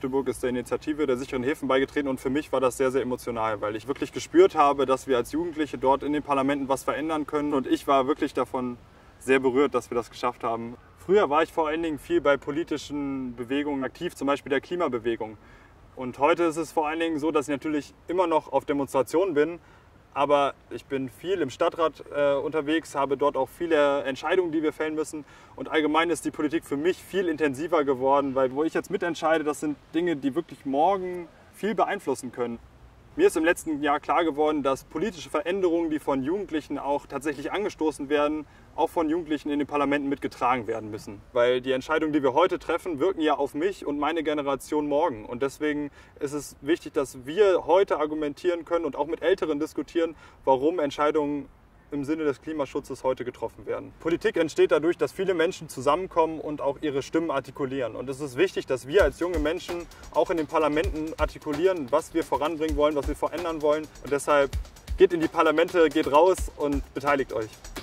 Magdeburg ist der Initiative der sicheren Häfen beigetreten und für mich war das sehr, sehr emotional, weil ich wirklich gespürt habe, dass wir als Jugendliche dort in den Parlamenten was verändern können und ich war wirklich davon sehr berührt, dass wir das geschafft haben. Früher war ich vor allen Dingen viel bei politischen Bewegungen aktiv, zum Beispiel der Klimabewegung. Und heute ist es vor allen Dingen so, dass ich natürlich immer noch auf Demonstrationen bin, aber ich bin viel im Stadtrat unterwegs, habe dort auch viele Entscheidungen, die wir fällen müssen. Und allgemein ist die Politik für mich viel intensiver geworden, weil wo ich jetzt mitentscheide, das sind Dinge, die wirklich morgen viel beeinflussen können. Mir ist im letzten Jahr klar geworden, dass politische Veränderungen, die von Jugendlichen auch tatsächlich angestoßen werden, auch von Jugendlichen in den Parlamenten mitgetragen werden müssen. Weil die Entscheidungen, die wir heute treffen, wirken ja auf mich und meine Generation morgen. Und deswegen ist es wichtig, dass wir heute argumentieren können und auch mit Älteren diskutieren, warum Entscheidungen im Sinne des Klimaschutzes heute getroffen werden. Politik entsteht dadurch, dass viele Menschen zusammenkommen und auch ihre Stimmen artikulieren. Und es ist wichtig, dass wir als junge Menschen auch in den Parlamenten artikulieren, was wir voranbringen wollen, was wir verändern wollen. Und deshalb geht in die Parlamente, geht raus und beteiligt euch.